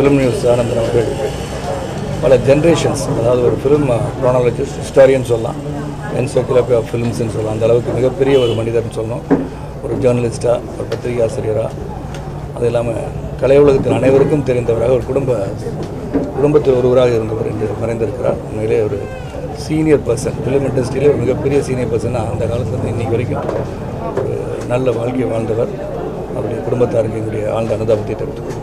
Film news Anandan அவர்கள் பல generations, அதாவது ஒரு ஃபிலிம் க்ரோனாலஜிஸ்ட், ஹிஸ்டாரியன் சொல்லலாம், என்சைக்ளோபீடியா ஆஃப் ஃபிலிம்ஸ்ன்னு சொல்லலாம். அந்த அளவுக்கு மிகப்பெரிய ஒரு மனிதர்னு சொல்லணும். ஒரு ஜேர்னலிஸ்ட்டாக, ஒரு பத்திரிகை ஆசிரியராக, அது இல்லாமல் கலை உலகத்தில் அனைவருக்கும் தெரிந்தவராக, ஒரு குடும்பத்தில் ஒருவராக இருந்தவர் என்று மறைந்திருக்கிறார். உண்மையிலே ஒரு சீனியர் பர்சன், ஃபிலிம் இண்டஸ்ட்ரியிலே ஒரு மிகப்பெரிய சீனியர் பர்சன். அந்த காலத்துலேருந்து இன்றைக்கி வரைக்கும் ஒரு நல்ல வாழ்க்கை வாழ்ந்தவர். அவருடைய குடும்பத்தாருக்கு எங்களுடைய ஆழ்ந்த அனுதாபத்தை தெரிவித்துக் கொள்கிறேன்.